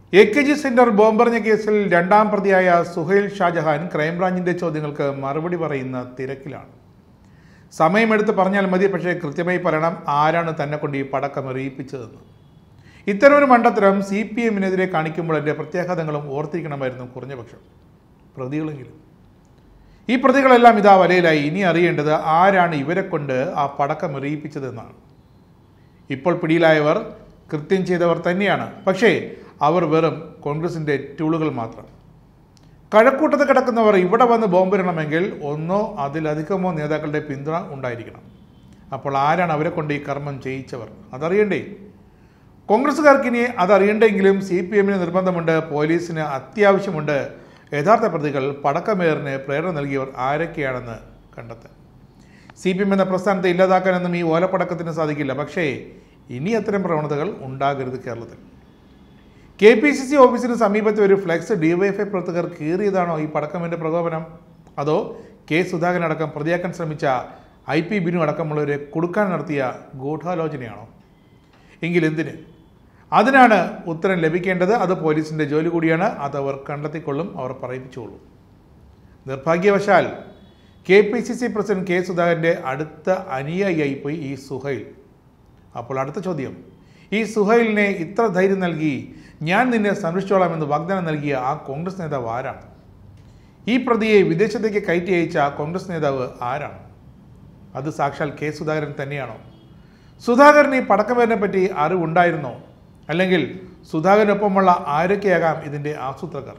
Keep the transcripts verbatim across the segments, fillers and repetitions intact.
A K G centre ബോംബെറിഞ്ഞ കേസിൽ രണ്ടാം പ്രതിയായ സുഹൈൽ ഷാജഹാൻ ക്രൈംബ്രാഞ്ചിന്റെ ചോദ്യങ്ങൾക്ക് മറുപടി പറയുന്ന തിരക്കിലാണ്. സമയമെടുത്ത് പറഞ്ഞാൽ മതി, പക്ഷേ കൃത്യമായി പറയണം ആരാണ് തന്നെ കൊണ്ട് ഈ പടക്കം എറിയിപ്പിച്ചതെന്ന്. ഇത്തരമൊരു മണ്ടത്തരം സി പി എമ്മിനെതിരെ കാണിക്കുമ്പോൾ എൻ്റെ പ്രത്യാഘാതങ്ങളും ഓർത്തിരിക്കണമായിരുന്നു കുറഞ്ഞപക്ഷം പ്രതികളെങ്കിലും. ഈ പ്രതികളെല്ലാം ഇതാ വലയിലായി. ഇനി അറിയേണ്ടത് ആരാണ് ഇവരെ കൊണ്ട് ആ പടക്കം എറിയിപ്പിച്ചതെന്നാണ്. ഇപ്പോൾ പിടിയിലായവർ കൃത്യം ചെയ്തവർ തന്നെയാണ്, പക്ഷേ അവർ വെറും കോൺഗ്രസിൻ്റെ ടൂളുകൾ മാത്രം. കഴക്കൂട്ടത്ത് കിടക്കുന്നവർ ഇവിടെ വന്ന് ബോംബിടണമെങ്കിൽ ഒന്നോ അതിലധികമോ നേതാക്കളുടെ പിന്തുണ ഉണ്ടായിരിക്കണം. അപ്പോൾ ആരാണ് അവരെ കൊണ്ട് ഈ കർമ്മം ചെയ്യിച്ചവർ? അതറിയണ്ടേ? കോൺഗ്രസ്സുകാർക്ക് ഇനി അതറിയണ്ടെങ്കിലും സി പി എമ്മിന് നിർബന്ധമുണ്ട്, പോലീസിന് അത്യാവശ്യമുണ്ട് യഥാർത്ഥ പ്രതികൾ പടക്കമേറിന് പ്രേരണ നൽകിയവർ ആരൊക്കെയാണെന്ന് കണ്ടെത്താൻ. സി പി എം എന്ന പ്രസ്ഥാനത്തെ ഇല്ലാതാക്കാനൊന്നും ഈ ഓലപ്പടക്കത്തിന് സാധിക്കില്ല, പക്ഷേ ഇനി അത്തരം പ്രവണതകൾ ഉണ്ടാകരുത് കേരളത്തിൽ. കെ പി സി സി ഓഫീസിന് സമീപത്തെ ഒരു ഫ്ലെക്സ് ഡിവൈഎഫ്ഐ പ്രവർത്തകർ കീറിയതാണോ ഈ പടക്കമിൻ്റെ പ്രകോപനം? അതോ കെ സുധാകരൻ അടക്കം പ്രതിയാക്കാൻ ശ്രമിച്ച ഐ പി ബിനു അടക്കമുള്ളവരെ കൊടുക്കാൻ നടത്തിയ ഗൂഢാലോചനയാണോ? എങ്കിൽ എന്തിന്? അതിനാണ് ഉത്തരം ലഭിക്കേണ്ടത്. അത് പോലീസിൻ്റെ ജോലി കൂടിയാണ്. അതവർ കണ്ടെത്തിക്കൊള്ളും, അവർ പറയിപ്പിച്ചുകൊള്ളും. നിർഭാഗ്യവശാൽ K P C C president K സുധാകരൻ്റെ അടുത്ത അനുയായിയായി പോയി ഈ സുഹൈൽ. അപ്പോൾ അടുത്ത ചോദ്യം, ഈ സുഹൈലിനെ ഇത്ര ധൈര്യം നൽകി ഞാൻ നിന്നെ സംരക്ഷിച്ചോളാമെന്ന് വാഗ്ദാനം നൽകിയ ആ കോൺഗ്രസ് നേതാവ് ആരാണ്? ഈ പ്രതിയെ വിദേശത്തേക്ക് കയറ്റി അയച്ച ആ കോൺഗ്രസ് നേതാവ് ആരാണ്? അത് സാക്ഷാൽ കെ സുധാകരൻ തന്നെയാണോ? സുധാകരന് ഈ പടക്കമേറിനെ പറ്റി അറിവുണ്ടായിരുന്നോ? അല്ലെങ്കിൽ സുധാകരനൊപ്പമുള്ള ആരൊക്കെയാകാം ഇതിൻ്റെ ആസൂത്രകർ?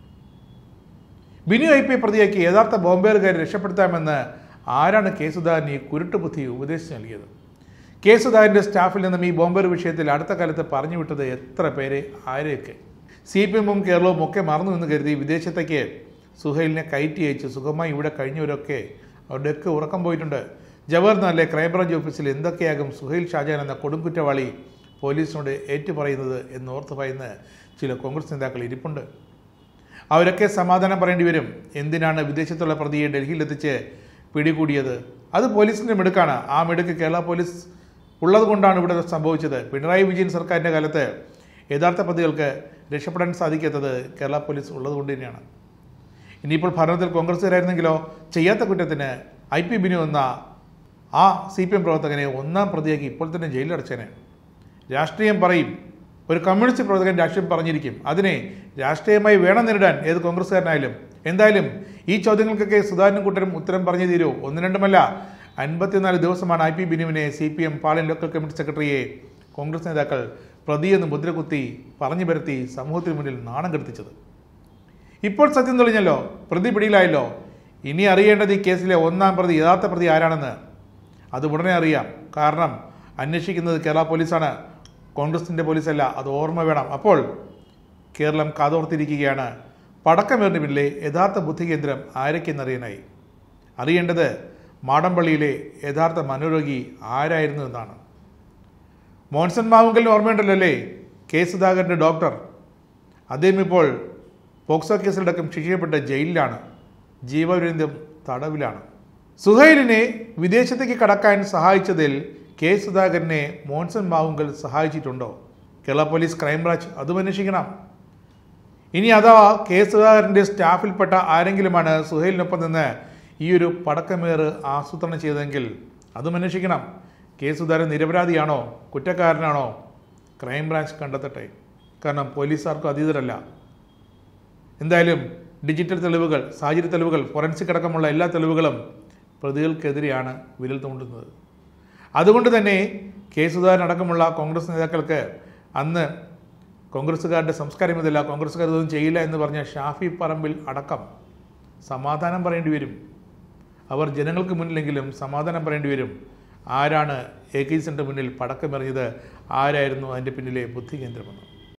ബിനു ഐ പി പ്രതിയാക്കി യഥാർത്ഥ ബോംബേറുകാരെ രക്ഷപ്പെടുത്താമെന്ന് ആരാണ് കെ സുധാകരൻ ഈ കുരുട്ടുബുദ്ധി ഉപദേശിച്ച് നൽകിയത്? കെ സുധാകരൻ്റെ സ്റ്റാഫിൽ നിന്നും ഈ ബോംബേർ വിഷയത്തിൽ അടുത്ത കാലത്ത് പറഞ്ഞു വിട്ടത് എത്ര പേരെ, ആരെയൊക്കെ? സി പി എമ്മും കേരളവും ഒക്കെ മറന്നു എന്ന് കരുതി വിദേശത്തേക്ക് സുഹൈലിനെ കയറ്റി അയച്ച് സുഖമായി ഇവിടെ കഴിഞ്ഞവരൊക്കെ അവരുടെയൊക്കെ ഉറക്കം പോയിട്ടുണ്ട്. ജവഹർലാലിലെ ക്രൈംബ്രാഞ്ച് ഓഫീസിൽ എന്തൊക്കെയാകും സുഹൈൽ ഷാജഹാൻ എന്ന കൊടുംകുറ്റവാളി പോലീസിനോട് ഏറ്റുപറയുന്നത് എന്നോർത്ത് ഭയന്ന് ചില കോൺഗ്രസ് നേതാക്കൾ ഇരിപ്പുണ്ട്. അവരൊക്കെ സമാധാനം പറയേണ്ടി വരും. എന്തിനാണ് വിദേശത്തുള്ള പ്രതിയെ ഡൽഹിയിലെത്തിച്ച് പിടികൂടിയത്? അത് പോലീസിൻ്റെ മിടുക്കാണ്. ആ മിടുക്ക് കേരള പോലീസ് ഉള്ളത് കൊണ്ടാണ് ഇവിടെ സംഭവിച്ചത്. പിണറായി വിജയൻ സർക്കാരിൻ്റെ കാലത്ത് യഥാർത്ഥ പ്രതികൾക്ക് രക്ഷപ്പെടാൻ സാധിക്കാത്തത് കേരള പോലീസ് ഉള്ളത് കൊണ്ട് തന്നെയാണ്. ഇനിയിപ്പോൾ ഭരണത്തിൽ കോൺഗ്രസ്സുകാരായിരുന്നെങ്കിലോ ചെയ്യാത്ത കുറ്റത്തിന് ഐ പി ബിനു എന്ന ആ സി പി എം പ്രവർത്തകനെ ഒന്നാം പ്രതിയാക്കി ഇപ്പോൾ തന്നെ ജയിലിലടച്ചേനെ. രാഷ്ട്രീയം പറയും, ഒരു കമ്മ്യൂണിസ്റ്റ് പ്രവർത്തകൻ രാഷ്ട്രീയം പറഞ്ഞിരിക്കും. അതിനെ രാഷ്ട്രീയമായി വേണം നേരിടാൻ ഏത് കോൺഗ്രസ്സുകാരനായാലും. എന്തായാലും ഈ ചോദ്യങ്ങൾക്കൊക്കെ സുധാകരനും കൂട്ടരും ഉത്തരം പറഞ്ഞു തീരൂ. ഒന്ന് രണ്ടുമല്ല, അൻപത്തിനാല് ദിവസമാണ് ഐ പി ബിനുവിനെ C P M Palayam local committee സെക്രട്ടറിയെ കോൺഗ്രസ് നേതാക്കൾ പ്രതിയെന്ന് മുദ്രകുത്തി പറഞ്ഞു പരത്തി സമൂഹത്തിന് മുന്നിൽ നാണം കെടുത്തിച്ചത്. ഇപ്പോൾ സത്യം തെളിഞ്ഞല്ലോ, പ്രതി പിടിയിലായല്ലോ. ഇനി അറിയേണ്ടത് ഈ കേസിലെ ഒന്നാം പ്രതി യഥാർത്ഥ പ്രതി ആരാണെന്ന്. അത് ഉടനെ അറിയാം. കാരണം അന്വേഷിക്കുന്നത് കേരള പോലീസാണ്, കോൺഗ്രസിൻ്റെ പോലീസല്ല. അത് ഓർമ്മ വേണം. അപ്പോൾ കേരളം കാതോർത്തിരിക്കുകയാണ്. പടക്കമേറിന് പിന്നിലെ യഥാർത്ഥ ബുദ്ധികേന്ദ്രം ആരൊക്കെയെന്നറിയാനായി. അറിയേണ്ടത് മാടമ്പള്ളിയിലെ യഥാർത്ഥ മനോരോഗി ആരായിരുന്നു എന്നാണ്. മോൻസൺ മാവുങ്കലിന് ഓർമ്മയുണ്ടല്ലോ അല്ലേ, കെ സുധാകരൻ്റെ ഡോക്ടർ. അദ്ദേഹം ഇപ്പോൾ പോക്സോ കേസിലടക്കം ശിക്ഷിക്കപ്പെട്ട ജയിലിലാണ്, ജീവപര്യന്തം തടവിലാണ്. സുഹൈലിനെ വിദേശത്തേക്ക് കടക്കാൻ സഹായിച്ചതിൽ കെ സുധാകരനെ മോൻസൺ മാവുങ്കൽ സഹായിച്ചിട്ടുണ്ടോ? കേരള പോലീസ് ക്രൈംബ്രാഞ്ച് അതും അന്വേഷിക്കണം. ഇനി അഥവാ കെ സുധാകരൻ്റെ സ്റ്റാഫിൽപ്പെട്ട ആരെങ്കിലുമാണ് സുഹൈലിനൊപ്പം നിന്ന് ഈ ഒരു പടക്കമേറ് ആസൂത്രണം ചെയ്തതെങ്കിൽ അതും അന്വേഷിക്കണം. കെ സുധാകരൻ നിരപരാധിയാണോ കുറ്റക്കാരനാണോ? ക്രൈംബ്രാഞ്ച് കണ്ടെത്തട്ടെ. കാരണം പോലീസുകാർക്കും അതീതരല്ല. എന്തായാലും ഡിജിറ്റൽ തെളിവുകൾ, സാഹചര്യ തെളിവുകൾ, ഫോറൻസിക് അടക്കമുള്ള എല്ലാ തെളിവുകളും പ്രതികൾക്കെതിരെയാണ് വിരൽ തൂണ്ടുന്നത്. അതുകൊണ്ട് തന്നെ കെ സുധാകരൻ അടക്കമുള്ള കോൺഗ്രസ് നേതാക്കൾക്ക് അന്ന് കോൺഗ്രസ്സുകാരുടെ സംസ്കാരം ഇതല്ല, കോൺഗ്രസ്സുകാർ ഇതൊന്നും ചെയ്യില്ല എന്ന് പറഞ്ഞ ഷാഫി പറമ്പിൽ അടക്കം സമാധാനം പറയേണ്ടി വരും. അവർ ജനങ്ങൾക്ക് മുന്നിലെങ്കിലും സമാധാനം പറയേണ്ടി വരും. ആരാണ് എ കെ ജി സെൻ്ററിന് മുന്നിൽ പടക്കമെറിഞ്ഞത്, ആരായിരുന്നു അതിൻ്റെ പിന്നിലെ ബുദ്ധികേന്ദ്രമെന്ന്.